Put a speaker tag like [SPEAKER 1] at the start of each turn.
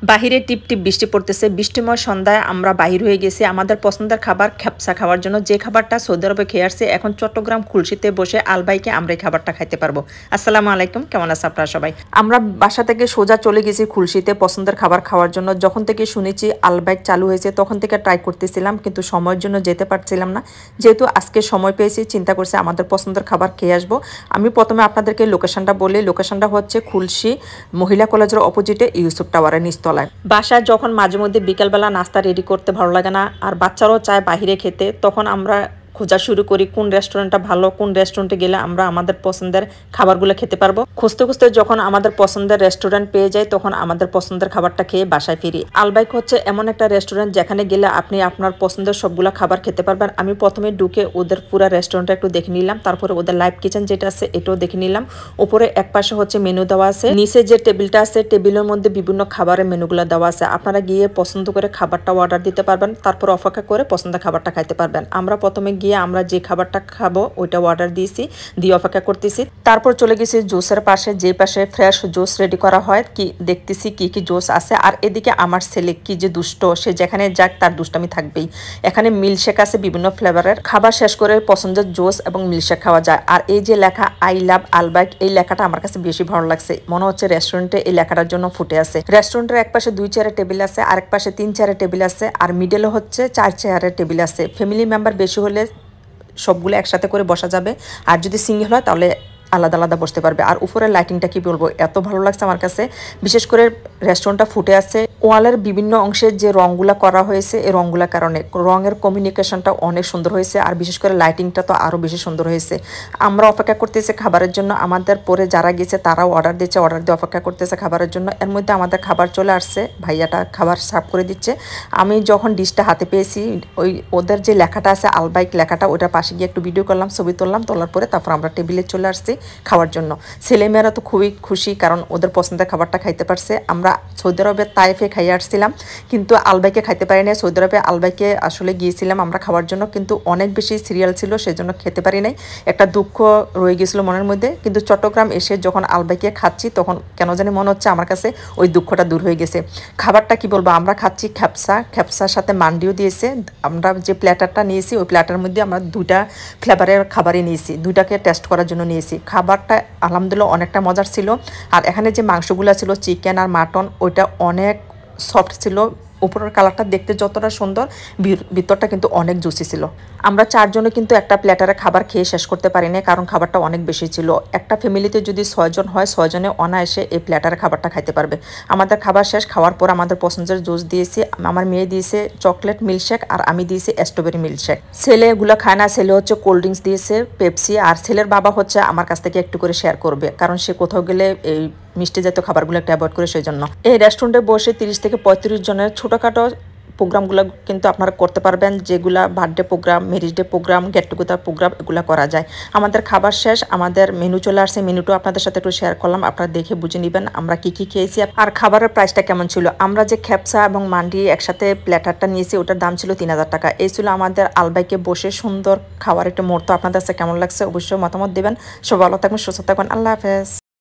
[SPEAKER 1] বাহিরে টিপ টিপ বৃষ্টি পড়তেছে। বৃষ্টিময় সন্ধ্যায় আমরা বাহির হয়ে গেছি আমাদের পছন্দের খাবার খেপসা খাওয়ার জন্য, যে খাবারটা সৌদি আরবে খেয়ে আসছি। এখন চট্টগ্রাম খুলশিতে বসে আলবাইকে আমরা এই খাবারটা খাইতে পারবো। আসসালামু আলাইকুম, কেমন আছে আপনারা সবাই? আমরা বাসা থেকে সোজা চলে গেছি খুলশিতে পছন্দের খাবার খাওয়ার জন্য। যখন থেকে শুনেছি আলবাইক চালু হয়েছে তখন থেকে ট্রাই করতেছিলাম, কিন্তু সময়ের জন্য যেতে পারছিলাম না। যেহেতু আজকে সময় পেয়েছি, চিন্তা করছি আমাদের পছন্দের খাবার খেয়ে আসবো। আমি প্রথমে আপনাদেরকে লোকেশনটা বলি। লোকেশনটা হচ্ছে খুলশি মহিলা কলেজের অপোজিটে ইউসুফ টাওয়ারের নিচতলায়। বাসায় যখন মাঝে মধ্যে বিকালবেলা নাস্তা রেডি করতে ভালো লাগে না, আর বাচ্চারাও চায় বাহিরে খেতে, তখন আমরা খোঁজা শুরু করি কোন রেস্টুরেন্টটা ভালো, কোন রেস্টুরেন্টে গেলে আমরা আমাদের পছন্দের খাবারগুলো খেতে পারবো। খুঁজতে খুঁজতে যখন আমাদের পছন্দের রেস্টুরেন্ট পেয়ে যাই, তখন আমাদের পছন্দের খাবারটা খেয়ে বাসায় ফিরি। আলবাইক হচ্ছে এমন একটা রেস্টুরেন্ট যেখানে গেলে আপনি আপনার পছন্দের সবগুলো খাবার খেতে পারবেন। আমি প্রথমে ঢুকে ওদের পুরো রেস্টুরেন্টটা একটু দেখে নিলাম, তারপরে ওদের লাইভ কিচেন যেটা আছে এটাও দেখে নিলাম। উপরে এক পাশে হচ্ছে মেনু দেওয়া আছে, নিচে যে টেবিলটা আছে টেবিলের মধ্যে বিভিন্ন খাবারের মেনুগুলো দেওয়া আছে। আপনারা গিয়ে পছন্দ করে খাবারটা অর্ডার দিতে পারবেন, তারপর অপেক্ষা করে পছন্দের খাবারটা খাইতে পারবেন। আমরা প্রথমে গিয়ে আমরা যে খাবারটা খাবো ওইটা অর্ডার দিয়েছি, দিয়ে অপেক্ষা করতেছি। তারপর চলে গেছি জুসের পাশে, যে পাশে ফ্রেশ জুস রেডি করা হয়, কি দেখতেছি কি কি জুস আছে। আর এদিকে আমার ছেলে কি যে দুষ্ট, সে যেখানে যাক তার দুষ্টামি থাকবেই। এখানে মিল্কশেক আছে বিভিন্ন ফ্লেভারের। খাবার শেষ করে পছন্দের জুস এবং মিল্কশেক খাওয়া যায়। আর এই যে লেখা আই লাভ আলবাইক, এই লেখাটা আমার কাছে বেশি ভালো লাগছে। মনে হচ্ছে রেস্টুরেন্টে এই লেখাটার জন্য ফুটে আছে। রেস্টুরেন্টের এক পাশে 2 চেয়ারের টেবিল আছে, আরেক পাশে 3 চেয়ারের টেবিল আছে, আর মিডলে হচ্ছে 4 চেয়ারের টেবিল আছে। ফ্যামিলি মেম্বার বেশি হলে সবগুলো একসাথে করে বসা যাবে, আর যদি সিঙ্গেল হয় তাহলে আলাদা আলাদা বসতে পারবে। আর উপরের লাইটিংটা কি বলবো, এত ভালো লাগছে আমার কাছে। বিশেষ করে রেস্টুরেন্টটা ফুটে আছে, ওয়ালের বিভিন্ন অংশে যে রঙগুলা করা হয়েছে, এই রঙগুলার কারণে রঙের কমিউনিকেশনটা অনেক সুন্দর হয়েছে। আর বিশেষ করে লাইটিংটা তো আরও বেশি সুন্দর হয়েছে। আমরা অপেক্ষা করতেছি খাবারের জন্য, আমাদের পরে যারা গেছে তারাও অর্ডার দিচ্ছে, অর্ডার দিয়ে অপেক্ষা করতেছে খাবারের জন্য। এর মধ্যে আমাদের খাবার চলে আসছে, ভাইয়াটা খাবার সার্ভ করে দিচ্ছে। আমি যখন ডিশটা হাতে পেয়েছি, ওই ওদের যে লেখাটা আছে আলবাইক লেখাটা, ওটার পাশে গিয়ে একটু ভিডিও করলাম, ছবি তুললাম। তোলার পরে তারপর আমরা টেবিলে চলে আসছি খাওয়ার জন্য। ছেলেমেয়েরা তো খুবই খুশি, কারণ ওদের পছন্দের খাবারটা খাইতে পারছে। আমরা সৌদি আরবের তাইফে খাইয়ে আসছিলাম, কিন্তু আলবাইকে খাইতে পারি নাই। সৌদি আরবে আলবাইকে আসলে গিয়েছিলাম আমরা খাওয়ার জন্য, কিন্তু অনেক বেশি সিরিয়াল ছিল, সেজন্য খেতে পারি নাই। একটা দুঃখ রয়ে গেছিল মনের মধ্যে। কিন্তু চট্টগ্রাম এসে যখন আলবাইকে খাচ্ছি, তখন কেন জানি মনে হচ্ছে আমার কাছে ওই দুঃখটা দূর হয়ে গেছে। খাবারটা কি বলবো, আমরা খাচ্ছি খেপসা, খেপসার সাথে মান্ডিও দিয়েছে। আমরা যে প্ল্যাটারটা নিয়েছি, ওই প্ল্যাটার মধ্যে আমরা 2টা ফ্লেভারের খাবারই নিয়েছি, 2টাকে টেস্ট করার জন্য নিয়েছি। খাবারটা আলহামদুলিল্লাহ অনেকটা মজার ছিল। আর এখানে যে মাংসগুলো ছিল চিকেন আর মাটন, ওইটা অনেক সফট ছিল। উপরের কালারটা দেখতে যতটা সুন্দর, ভিতরটা কিন্তু অনেক জুসি ছিল। আমরা 4 জনে কিন্তু একটা প্ল্যাটারে খাবার খেয়ে শেষ করতে পারি না, কারণ খাবারটা অনেক বেশি ছিল। একটা ফ্যামিলিতে যদি 6 জন হয়, 6 জনে অনায়াসে এই প্ল্যাটারে খাবারটা খাইতে পারবে। আমাদের খাবার শেষ, খাওয়ার পর আমাদের পছন্দের জুস দিয়েছি। আমার মেয়ে দিয়েছে চকলেট মিল্কশেক, আর আমি দিয়েছি স্ট্রবেরি মিল্কশেক। ছেলে এগুলো খায় না, ছেলে হচ্ছে কোল্ড ড্রিঙ্কস দিয়েছে, পেপসি। আর ছেলের বাবা হচ্ছে আমার কাছ থেকে একটু করে শেয়ার করবে, কারণ সে কোথাও গেলে এই মিষ্টি জাতীয় খাবারগুলো একটু অ্যাভয়েড করে, সেই জন্য। এই রেস্টুরেন্টে বসে 30 থেকে 35 জনের ছোটোখাটো প্রোগ্রামগুলো কিন্তু আপনারা করতে পারবেন, যেগুলা birthday program, marriage day program, get together program, এগুলো করা যায়। আমাদের খাবার শেষ, আমাদের মেনু চলে আসছে। মেনুটাও আপনাদের সাথে একটু শেয়ার করলাম, আপনারা দেখে বুঝে নেবেন আমরা কি কি খেয়েছি আর খাবারের প্রাইসটা কেমন ছিল। আমরা যে খেপসা এবং মান্ডি একসাথে প্ল্যাটারটা নিয়েছি, ওটার দাম ছিল 3000 টাকা। এই ছিল আমাদের আলবাইকে বসে সুন্দর খাওয়ার একটা মুহূর্ত। আপনাদের কাছে কেমন লাগছে অবশ্যই মতামত দেবেন। সব ভালো থাকবেন, সুস্থ থাকবেন, আল্লাহ হাফেজ।